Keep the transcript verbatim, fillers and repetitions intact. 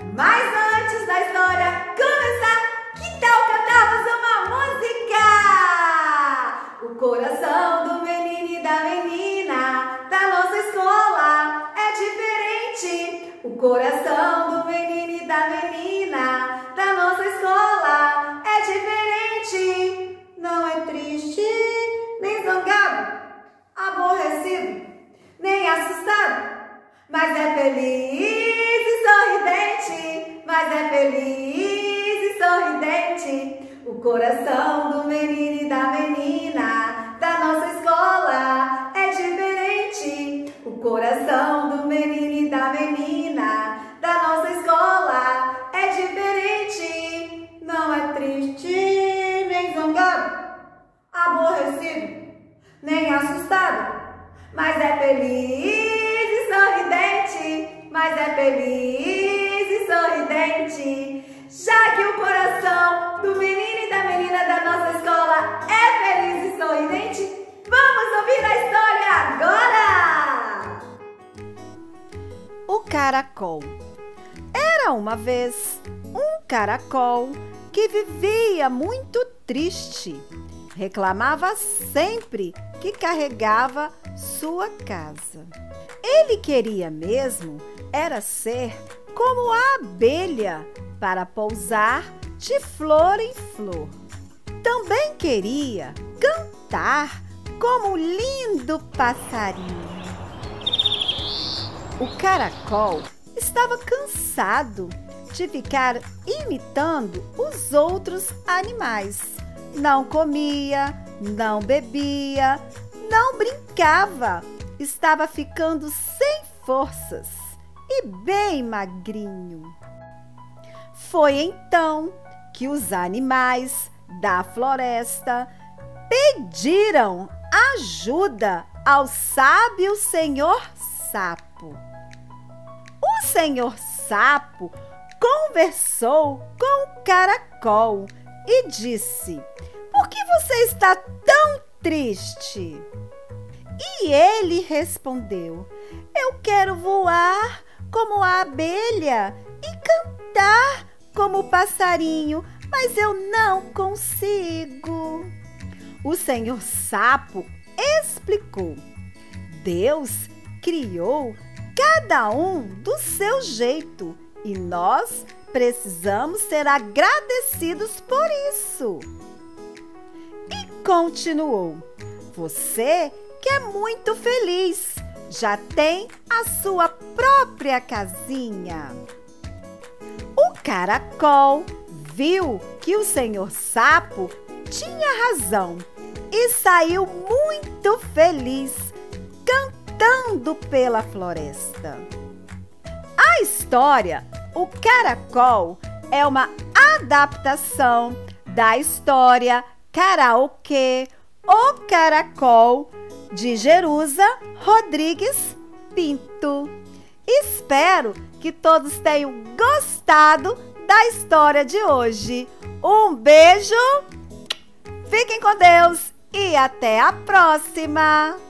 Mas antes da história começar, que tal cantarmos uma música? O coração do menino e da menina da nossa escola é diferente. O coração do menino e da menina da nossa escola é diferente. Não é triste, nem zangado, aborrecido, nem assustado, mas é feliz e sorridente, mas é feliz e sorridente. O coração do menino e da menina da nossa escola é diferente. O coração do menino e da menina da nossa escola é diferente. Não é triste, nem zangado, aborrecido, nem assustado, mas é feliz e sorridente, mas é feliz e sorridente. Já que o coração do menino e da menina da nossa escola é feliz e sorridente, vamos ouvir a história agora! O caracol. Era uma vez um caracol que vivia muito triste. Reclamava sempre que carregava sua casa. Ele queria mesmo era ser como a abelha para pousar de flor em flor. Também queria cantar como um lindo passarinho. O caracol estava cansado de ficar imitando os outros animais. Não comia, não bebia, não brincava. Estava ficando sem forças e bem magrinho. Foi então que os animais da floresta pediram ajuda ao sábio senhor Sapo. O senhor Sapo conversou com o caracol e disse: "Por que você está tão triste?" E ele respondeu: "Eu quero voar como a abelha e cantar como o passarinho, mas eu não consigo." O senhor Sapo explicou: Deus criou cada um do seu jeito e nós precisamos ser agradecidos por isso. E continuou: "Você que é muito feliz, já tem a sua própria casinha." O caracol viu que o senhor Sapo tinha razão e saiu muito feliz, cantando pela floresta. A história O Caracol é uma adaptação da história Karaokê O Caracol, de Jerusa Rodrigues Pinto. Espero que todos tenham gostado da história de hoje. Um beijo, fiquem com Deus e até a próxima!